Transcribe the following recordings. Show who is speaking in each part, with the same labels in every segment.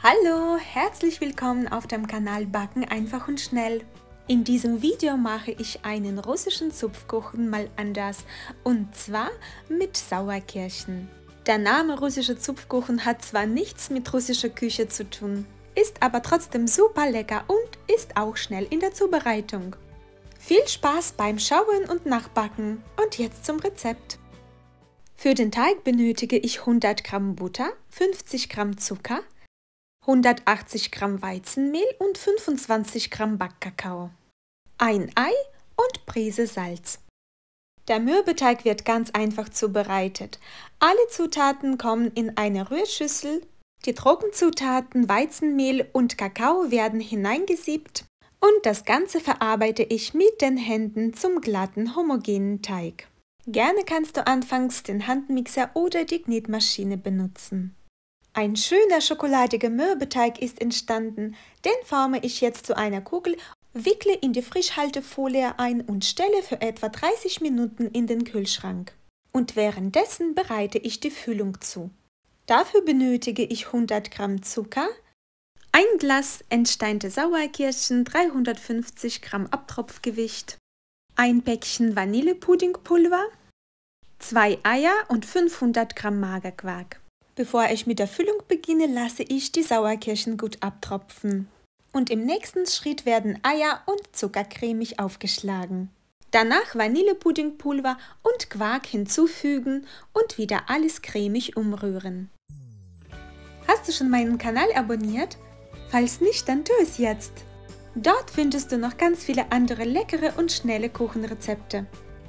Speaker 1: Hallo, herzlich willkommen auf dem Kanal Backen einfach und schnell. In diesem Video mache ich einen russischen Zupfkuchen mal anders, und zwar mit Sauerkirschen. Der Name russischer Zupfkuchen hat zwar nichts mit russischer Küche zu tun, ist aber trotzdem super lecker und ist auch schnell in der Zubereitung. Viel Spaß beim Schauen und Nachbacken und jetzt zum Rezept. Für den Teig benötige ich 100 Gramm Butter, 50 Gramm Zucker, 180 Gramm Weizenmehl und 25 Gramm Backkakao, ein Ei und Prise Salz. Der Mürbeteig wird ganz einfach zubereitet. Alle Zutaten kommen in eine Rührschüssel, die Trockenzutaten Weizenmehl und Kakao werden hineingesiebt und das Ganze verarbeite ich mit den Händen zum glatten, homogenen Teig. Gerne kannst du anfangs den Handmixer oder die Knetmaschine benutzen. Ein schöner schokoladiger Mürbeteig ist entstanden, den forme ich jetzt zu einer Kugel, wickle in die Frischhaltefolie ein und stelle für etwa 30 Minuten in den Kühlschrank. Und währenddessen bereite ich die Füllung zu. Dafür benötige ich 100 Gramm Zucker, ein Glas entsteinte Sauerkirschen, 350 Gramm Abtropfgewicht, ein Päckchen Vanillepuddingpulver, 2 Eier und 500 Gramm Magerquark. Bevor ich mit der Füllung beginne, lasse ich die Sauerkirschen gut abtropfen. Und im nächsten Schritt werden Eier und Zucker cremig aufgeschlagen. Danach Vanillepuddingpulver und Quark hinzufügen und wieder alles cremig umrühren. Hast du schon meinen Kanal abonniert? Falls nicht, dann tu es jetzt. Dort findest du noch ganz viele andere leckere und schnelle Kuchenrezepte.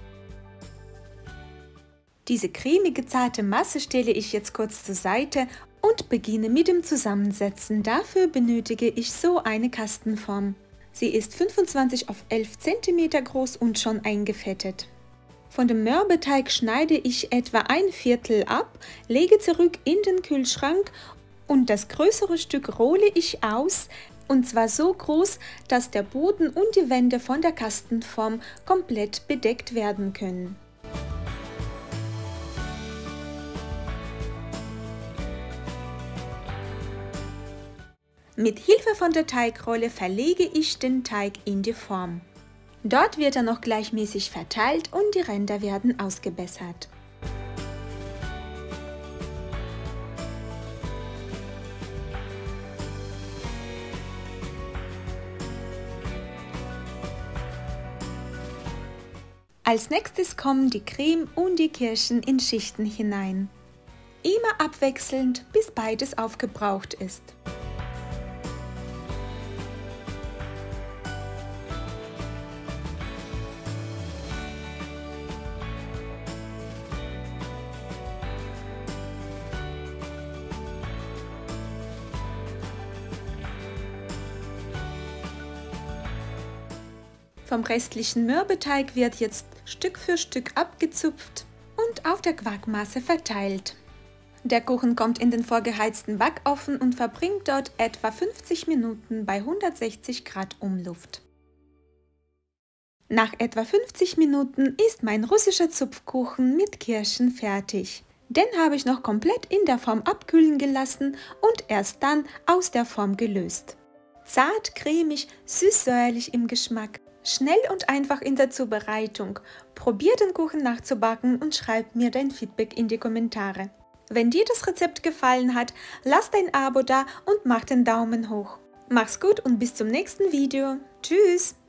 Speaker 1: Diese cremige, zarte Masse stelle ich jetzt kurz zur Seite und beginne mit dem Zusammensetzen. Dafür benötige ich so eine Kastenform. Sie ist 25 auf 11 cm groß und schon eingefettet. Von dem Mürbeteig schneide ich etwa ein Viertel ab, lege zurück in den Kühlschrank und das größere Stück rolle ich aus, und zwar so groß, dass der Boden und die Wände von der Kastenform komplett bedeckt werden können. Mit Hilfe von der Teigrolle verlege ich den Teig in die Form. Dort wird er noch gleichmäßig verteilt und die Ränder werden ausgebessert. Als nächstes kommen die Creme und die Kirschen in Schichten hinein. Immer abwechselnd, bis beides aufgebraucht ist. Vom restlichen Mürbeteig wird jetzt Stück für Stück abgezupft und auf der Quarkmasse verteilt. Der Kuchen kommt in den vorgeheizten Backofen und verbringt dort etwa 50 Minuten bei 160 Grad Umluft. Nach etwa 50 Minuten ist mein russischer Zupfkuchen mit Kirschen fertig. Den habe ich noch komplett in der Form abkühlen gelassen und erst dann aus der Form gelöst. Zart, cremig, süß-säuerlich im Geschmack. Schnell und einfach in der Zubereitung. Probier den Kuchen nachzubacken und schreib mir dein Feedback in die Kommentare. Wenn dir das Rezept gefallen hat, lass dein Abo da und mach den Daumen hoch. Mach's gut und bis zum nächsten Video. Tschüss!